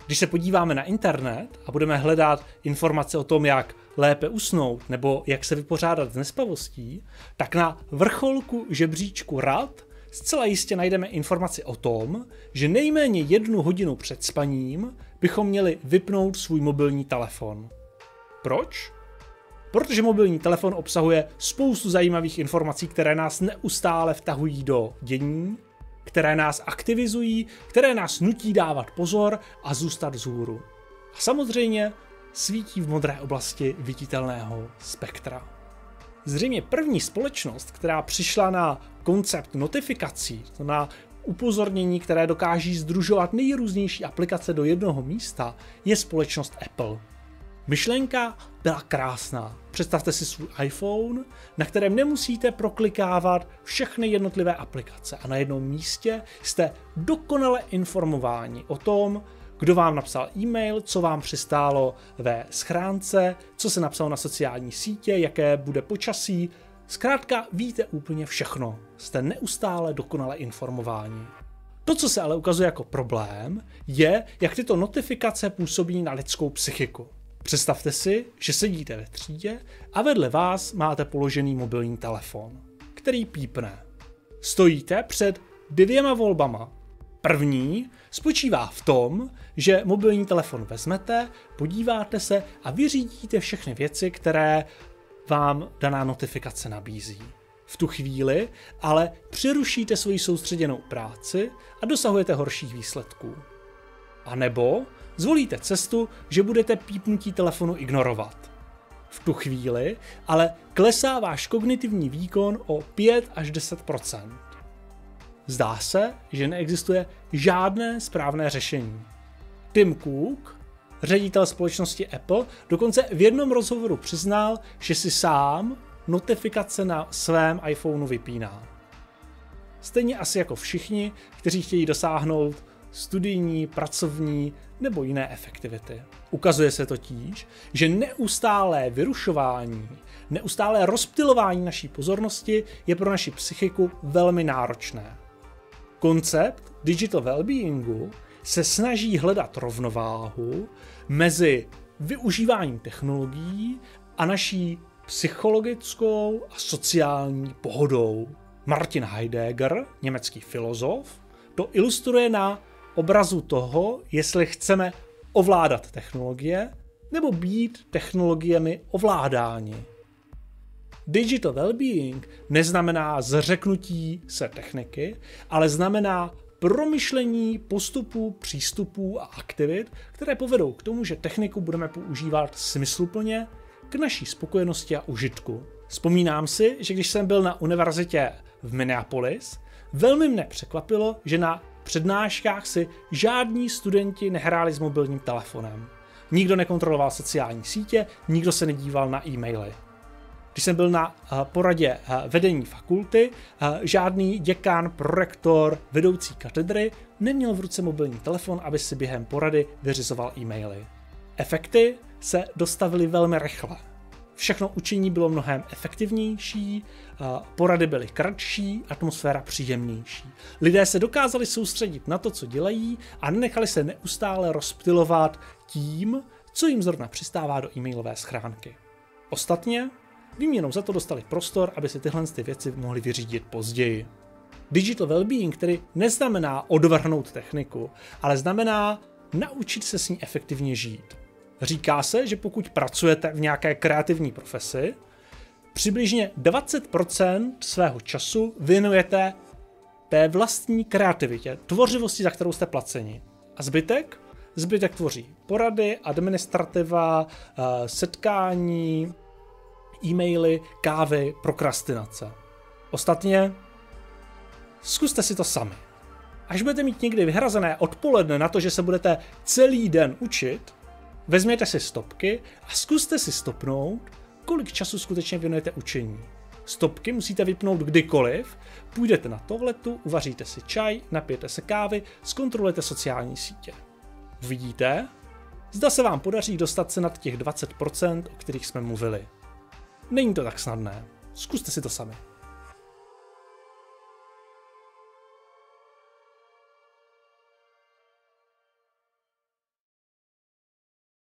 Když se podíváme na internet a budeme hledat informace o tom, jak lépe usnout nebo jak se vypořádat s nespavostí, tak na vrcholku žebříčku rad zcela jistě najdeme informaci o tom, že nejméně 1 hodinu před spaním bychom měli vypnout svůj mobilní telefon. Proč? Protože mobilní telefon obsahuje spoustu zajímavých informací, které nás neustále vtahují do dění, které nás aktivizují, které nás nutí dávat pozor a zůstat vzhůru. A samozřejmě svítí v modré oblasti viditelného spektra. Zřejmě první společnost, která přišla na koncept notifikací, na upozornění, které dokáží sdružovat nejrůznější aplikace do jednoho místa, je společnost Apple. Myšlenka byla krásná. Představte si svůj iPhone, na kterém nemusíte proklikávat všechny jednotlivé aplikace a na jednom místě jste dokonale informováni o tom, kdo vám napsal e-mail, co vám přistálo ve schránce, co se napsalo na sociální sítě, jaké bude počasí. Zkrátka víte úplně všechno. Jste neustále dokonale informováni. To, co se ale ukazuje jako problém, je, jak tyto notifikace působí na lidskou psychiku. Představte si, že sedíte ve třídě a vedle vás máte položený mobilní telefon, který pípne. Stojíte před 2 volbama. První spočívá v tom, že mobilní telefon vezmete, podíváte se a vyřídíte všechny věci, které vám daná notifikace nabízí. V tu chvíli ale přerušíte svoji soustředěnou práci a dosahujete horších výsledků. A nebo zvolíte cestu, že budete pípnutí telefonu ignorovat. V tu chvíli ale klesá váš kognitivní výkon o 5 až 10%. Zdá se, že neexistuje žádné správné řešení. Tim Cook, ředitel společnosti Apple, dokonce v jednom rozhovoru přiznal, že si sám notifikace na svém iPhoneu vypíná. Stejně asi jako všichni, kteří chtějí dosáhnout studijní, pracovní nebo jiné efektivity. Ukazuje se totiž, že neustálé vyrušování, neustálé rozptylování naší pozornosti je pro naši psychiku velmi náročné. Koncept digital wellbeingu se snaží hledat rovnováhu mezi využíváním technologií a naší psychologickou a sociální pohodou. Martin Heidegger, německý filozof, to ilustruje na obrazu toho, jestli chceme ovládat technologie nebo být technologiemi ovládáni. Digital wellbeing neznamená zřeknutí se techniky, ale znamená promyšlení postupů, přístupů a aktivit, které povedou k tomu, že techniku budeme používat smysluplně k naší spokojenosti a užitku. Vzpomínám si, že když jsem byl na univerzitě v Minneapolis, velmi mne překvapilo, že na přednáškách si žádní studenti nehráli s mobilním telefonem. Nikdo nekontroloval sociální sítě, nikdo se nedíval na e-maily. Když jsem byl na poradě vedení fakulty, žádný děkan, prorektor, vedoucí katedry neměl v ruce mobilní telefon, aby si během porady vyřizoval e-maily. Efekty se dostavily velmi rychle. Všechno učení bylo mnohem efektivnější, porady byly kratší, atmosféra příjemnější. Lidé se dokázali soustředit na to, co dělají a nenechali se neustále rozptylovat tím, co jim zrovna přistává do e-mailové schránky. Ostatně výměnou za to dostali prostor, aby si tyhle věci mohli vyřídit později. Digital wellbeing tedy neznamená odvrhnout techniku, ale znamená naučit se s ní efektivně žít. Říká se, že pokud pracujete v nějaké kreativní profesi, přibližně 20% svého času věnujete té vlastní kreativitě, tvořivosti, za kterou jste placeni. A zbytek? Zbytek tvoří porady, administrativa, setkání, e-maily, kávy, prokrastinace. Ostatně, zkuste si to sami. Až budete mít někdy vyhrazené odpoledne na to, že se budete celý den učit, vezměte si stopky a zkuste si stopnout, kolik času skutečně věnujete učení. Stopky musíte vypnout kdykoliv, půjdete na toaletu, uvaříte si čaj, napijete se kávy, zkontrolujete sociální sítě. Uvidíte, zda se vám podaří dostat se nad těch 20%, o kterých jsme mluvili. Není to tak snadné. Zkuste si to sami.